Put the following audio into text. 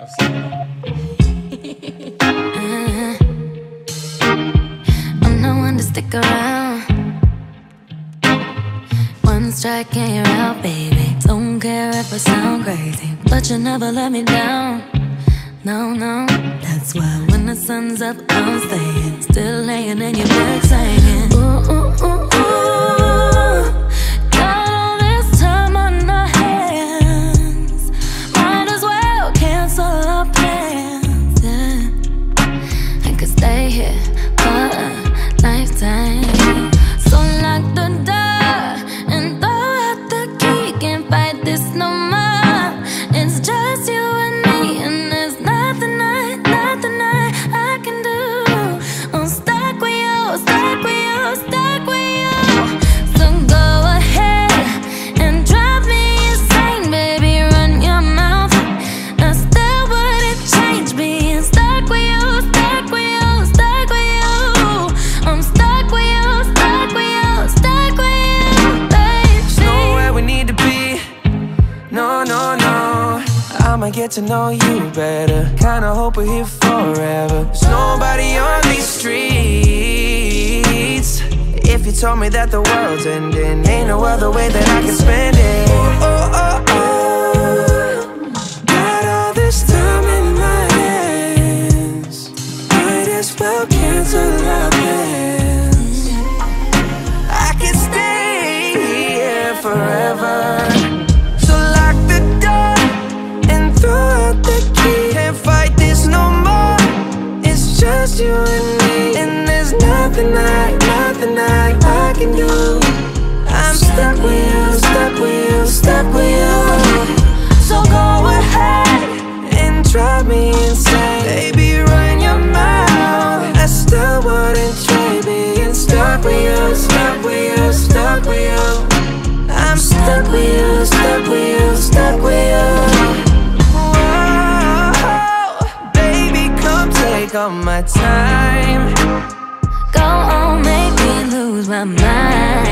I'm no one to stick around. One strike and you're out, baby. Don't care if I sound crazy, but you never let me down. No, no, that's why when the sun's up, I'm staying. Still laying in your bed singing. Ooh, ooh, ooh, ooh. Got all this time on our hands. Might as well cancel our plans, yeah. I could stay here for a lifetime. So lock the door and throw out the key. Can't fight this no more. It's just you and me, and there's nothing I can do. I'm stuck with you, stuck with you, stuck with you. So go ahead and drive me insane, baby, run your mouth. I still wouldn't change being stuck with you, stuck with you, stuck with you. I'm stuck with you, stuck with you, stuck with you, baby. There's nowhere we need to be, no, no, no. I'ma get to know you better. Kinda hope we're here forever. There's nobody on these streets. If you told me that the world's ending, ain't no other way that I can spend it. Oh, oh, oh, oh. Got all this time in my hands. Might as well cancel our plans. I can stay here forever. So lock the door and throw out the key. Can't fight this no more. It's just you and me, and there's nothing I can do. I'm stuck with you, stuck with you, stuck with you. So go ahead and drive me insane, baby, run your mouth. I still wouldn't trade being stuck with you, stuck with you, stuck with you. I'm stuck with you, stuck with you, stuck with you. Whoa, baby, come take all my time. Go on, make me lose my mind.